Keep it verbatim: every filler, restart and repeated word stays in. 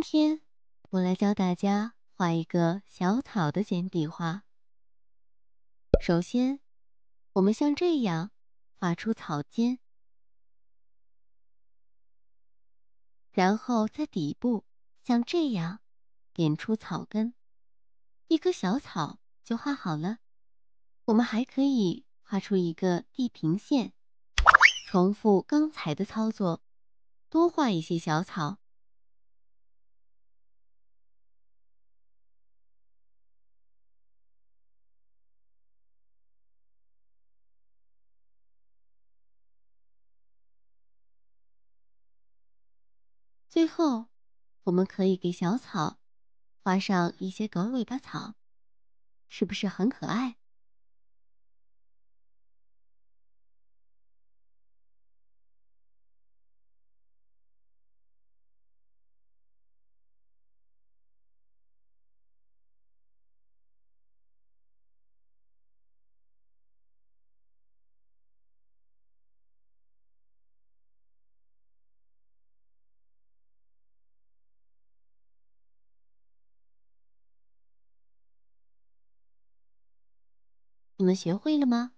天我来教大家画一个小草的简笔画。首先，我们像这样画出草尖，然后在底部像这样点出草根，一棵小草就画好了。我们还可以画出一个地平线，重复刚才的操作，多画一些小草。最后，我们可以给小草画上一些狗尾巴草，是不是很可爱？你们学会了吗？